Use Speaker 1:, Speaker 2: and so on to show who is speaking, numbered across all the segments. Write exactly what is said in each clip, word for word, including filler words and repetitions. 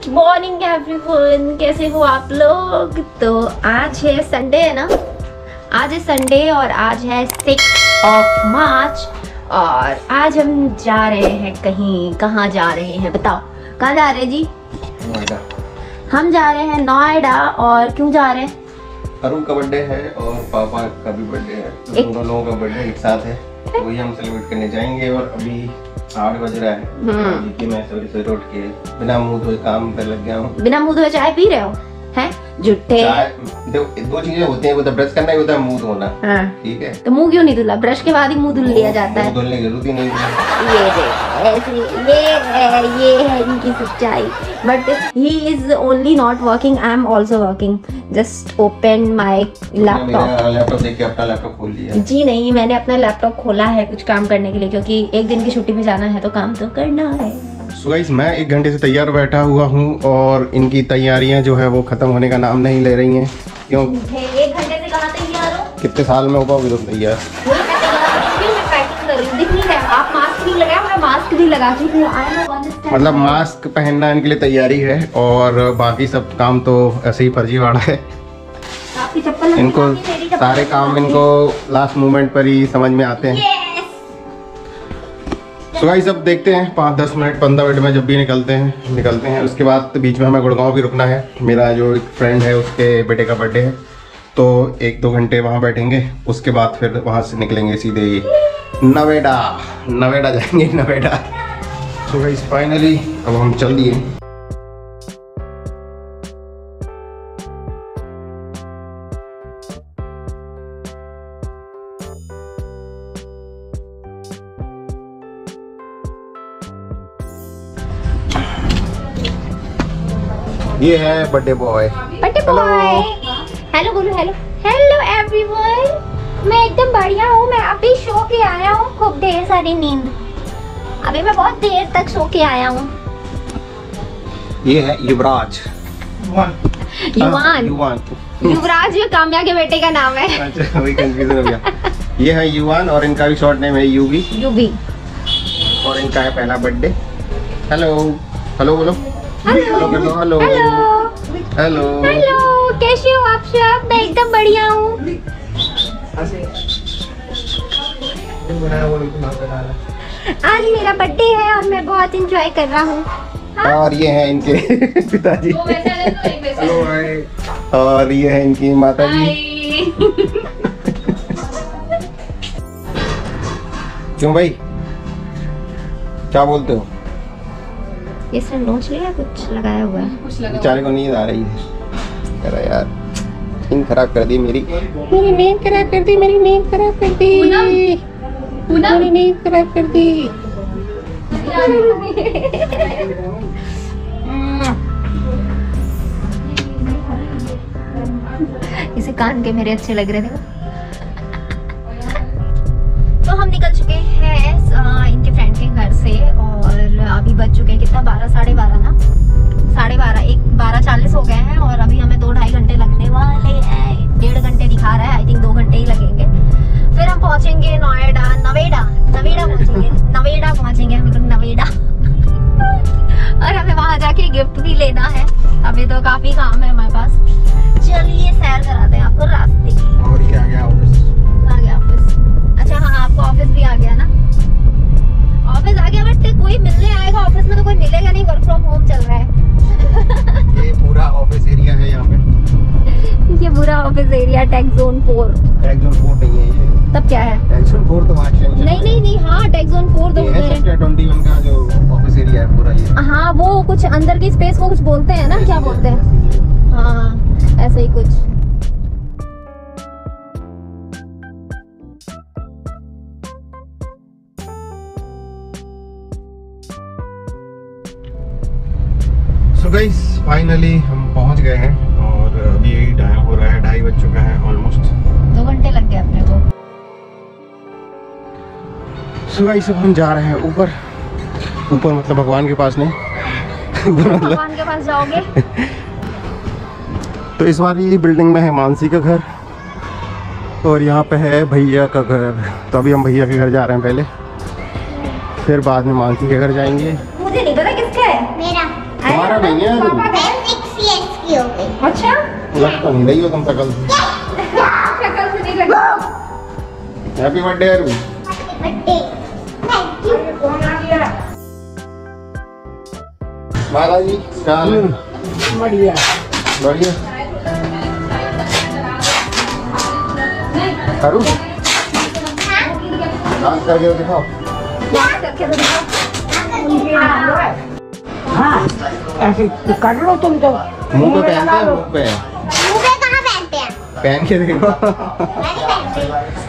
Speaker 1: Good morning everyone, कैसे हो आप लोग। तो आज है संडे है ना, आज है संडे और आज है सिक्स ऑफ मार्च और आज हम जा रहे हैं कहीं। कहाँ जा रहे हैं बताओ, कहाँ जा रहे हैं जी?
Speaker 2: नोएडा।
Speaker 1: हम जा रहे हैं नोएडा। और क्यों जा रहे हैं?
Speaker 2: अरुण का बर्थडे है और पापा का भी बर्थडे है, तो
Speaker 1: एक...
Speaker 2: दोनों का बर्थडे एक साथ है, वही हम सेलिब्रेट करने जाएंगे। और अभी आठ बज रहा है कि मैं सवेरे सवेरे उठ के बिना मुंह धोए काम पे लग गया हूँ।
Speaker 1: बिना मुंह धोए चाय पी रहे हो? हैं जुट्टे।
Speaker 2: दो चीजें होती हैं, ब्रश करना ही होता है, मुंह धोना।
Speaker 1: हाँ।
Speaker 2: ठीक है,
Speaker 1: तो मुंह क्यों नहीं धुला? ब्रश के बाद ही मुंह धुल लिया जाता है।
Speaker 2: धुलने की जरूरत ही नहीं
Speaker 1: ये ऐसे ये है ये है इनकी सच्चाई। But he is only not working, I am also working. Just open my laptop.
Speaker 2: Laptop देख के अपना लैपटॉप खोल लिया।
Speaker 1: जी नहीं, मैंने अपना लैपटॉप खोला है कुछ काम करने के लिए, क्योंकि एक दिन की छुट्टी पे जाना है तो काम तो करना है।
Speaker 2: So guys, मैं एक घंटे से तैयार बैठा हुआ हूँ और इनकी तैयारियां जो है वो खत्म होने का नाम नहीं ले रही हैं। क्यों?
Speaker 1: एक घंटे से कहाँ तैयार हो?
Speaker 2: कितने साल में हो पाओगे तुम तैयार?
Speaker 1: दिख नहीं रहा, आप मास्क नहीं लगाए, मैं मास्क भी लगा चुकी हूँ।
Speaker 2: मतलब मास्क पहनना इनके लिए तैयारी है और बाकी सब काम तो ऐसे ही फर्जीवाड़ा है।
Speaker 1: आपकी चप्पल
Speaker 2: इनको सारे काम इनको लास्ट मोमेंट पर ही समझ में आते हैं। सो गाइस, अब देखते हैं पाँच दस मिनट पंद्रह मिनट में जब भी निकलते हैं निकलते हैं उसके बाद बीच में हमें गुड़गांव भी रुकना है। मेरा जो एक फ्रेंड है उसके बेटे का बर्थडे है, तो एक दो घंटे वहाँ बैठेंगे, उसके बाद फिर वहाँ से निकलेंगे सीधे नोएडा। नोएडा जाएंगे, नोएडा। सो गाइस, फाइनली अब हम चल दिए। ये है birthday boy.
Speaker 1: Birthday boy, hello बोलो। हेलो हेलो एवरीवन, मैं एकदम बढ़िया हूँ। मैं अभी सो के आया हूँ, खूब ढेर सारी नींद। अभी मैं बहुत देर तक सो के आया हूँ।
Speaker 2: ये है युवराज।
Speaker 1: युवान।
Speaker 2: युवान
Speaker 1: युवराज ये काम्या के बेटे का नाम है।
Speaker 2: अच्छा, वही कंफ्यूजन हो गया। ये है युवान और इनका भी शॉर्ट नेम है यूवी।
Speaker 1: यूवी।
Speaker 2: और इनका है पहला बर्थडे। हेलो हेलो बोलो।
Speaker 1: Hello
Speaker 2: hello hello hello
Speaker 1: hello, कैसे हो आप सब? मैं एकदम बढ़िया हूँ। आज मेरा बर्थडे है और मैं बहुत एंजॉय कर रहा हूँ। हाँ?
Speaker 2: और ये है इनके पिताजी। Hello hi. और ये है इनकी माता जी। क्यों भाई, क्या बोलते हो?
Speaker 1: ये सब नोच लिया, कुछ लगाया हुआ है।
Speaker 2: बेचारे को नींद आ रही है। अरे यार, नींद खराब कर दी मेरी मेरी नींद खराब कर दी मेरी नींद खराब कर दी मेरी नींद खराब कर दी।
Speaker 1: इसे कान के मेरे अच्छे लग रहे थे। तो हम निकल चुके हैं इनके फ्रेंड के घर से और अभी बज चुके हैं कितना, बारह साढ़े बारह ना, साढ़े बारह एक बारह चालीस हो गए हैं और अभी हमें दो ढाई घंटे लगने वाले हैं। डेढ़ घंटे दिखा रहा है, आई थिंक दो घंटे ही लगेंगे। फिर हम पहुंचेंगे नोएडा। नोएडा नोएडा पहुंचेंगे नोएडा पहुंचेंगे हम लोग नोएडा। और हमें वहां जाके गिफ्ट भी लेना है। अभी तो काफी काम है हमारे पास। चलिए सैर कराते हैं आपको रास्ते की।
Speaker 2: और ये आ गया ऑफिस।
Speaker 1: आ गया ऑफिस। अच्छा हाँ, आपको ऑफिस भी आ गया ना? ऑफिस आ गया, बट कोई मिलने आएगा ऑफिस में तो कोई मिलेगा नहीं, वर्क फ्रॉम होम चल रहा है।
Speaker 2: ये पूरा ऑफिस एरिया है यहाँ पे।
Speaker 1: ये पूरा office area tech zone four.
Speaker 2: Tech zone four नहीं है ये।
Speaker 1: तब क्या है?
Speaker 2: टेक जोन फोर तो वहाँ
Speaker 1: नहीं नहीं नहीं, हाँ टेक जोन फोर तो उधर है।
Speaker 2: सेक्टर इक्कीस का जो ऑफिस एरिया है पूरा ये।
Speaker 1: हाँ, वो कुछ अंदर की स्पेस को कुछ बोलते हैं ना, क्या बोलते हैं? हाँ, ऐसे ही कुछ।
Speaker 2: So guys, फाइनली हम पहुंच गए हैं और अभी यही टाइम हो रहा है, ढाई बज चुका है ऑलमोस्ट।
Speaker 1: दो घंटे लग गए अपने को।
Speaker 2: So guys, अब हम जा रहे हैं ऊपर। ऊपर मतलब भगवान के पास नहीं।
Speaker 1: भगवान के पास जाओगे?
Speaker 2: तो इस बार ये बिल्डिंग में है मानसी का घर और यहाँ पे है भैया का घर। तो अभी हम भैया के घर जा रहे हैं पहले, फिर बाद में मानसी के घर जाएंगे।
Speaker 1: मुझे नहीं पता किसका है।
Speaker 3: मेरा।
Speaker 2: तुम्हारा पंद्रह नहीं है अभी।
Speaker 3: मैं सिक्स इयर्स की हो गई।
Speaker 1: अच्छा
Speaker 2: लग तो नहीं रही हो तुम शकल से।
Speaker 1: शक्ल से नहीं लगा।
Speaker 2: Happy birthday Aru.
Speaker 3: Birthday thank you.
Speaker 1: कौन आ गया?
Speaker 2: माता जी क्या हाल है?
Speaker 1: बढ़िया
Speaker 2: बढ़िया। अरु डांस करके दिखाओ।
Speaker 1: करके तो दिखाओ।
Speaker 4: हाँ ऐसे कर लो तुम तो।
Speaker 2: मुंह पे पहनते हैं मुंह पे।
Speaker 3: मुंह पे कहाँ पहनते हैं?
Speaker 2: पहन के देखो।
Speaker 3: मैं नहीं पहनती।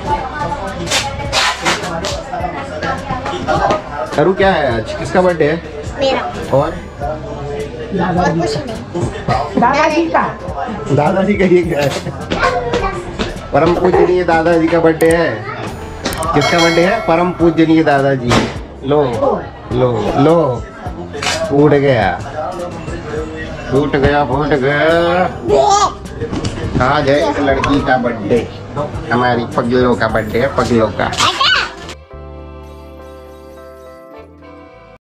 Speaker 2: अरु क्या है आज किसका बर्थडे है?
Speaker 3: मेरा
Speaker 2: और
Speaker 3: और कुछ नहीं।
Speaker 4: दादाजी का
Speaker 2: दादाजी का ये क्या है? परम पूजनीय दादाजी का बर्थडे है। किसका बर्थडे है? परम पूजनीय दादाजी। लो लो लो फूट गया फूट गया फूट गया। आज है एक लड़की का बर्थडे, हमारी पगलों का बर्थडे है, पगलों का।